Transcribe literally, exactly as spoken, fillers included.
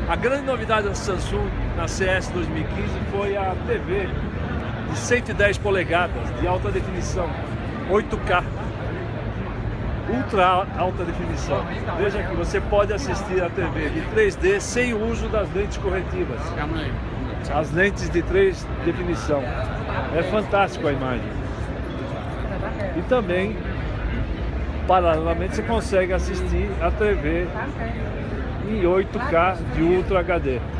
A grande novidade da Samsung na C E S dois mil e quinze foi a T V de cento e dez polegadas de alta definição, oito K, ultra alta definição. Veja que você pode assistir a T V de três D sem o uso das lentes corretivas, as lentes de três definição. É fantástico a imagem. E também, paralelamente, você consegue assistir a T V em oito K de Ultra H D.